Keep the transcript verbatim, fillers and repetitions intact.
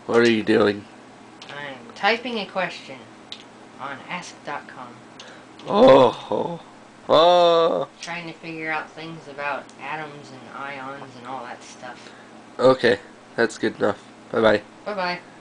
What are you doing? I'm typing a question on ask dot com. Oh, oh. Trying to figure out things about atoms and ions and all that stuff. Okay, that's good enough. Bye bye. Bye bye.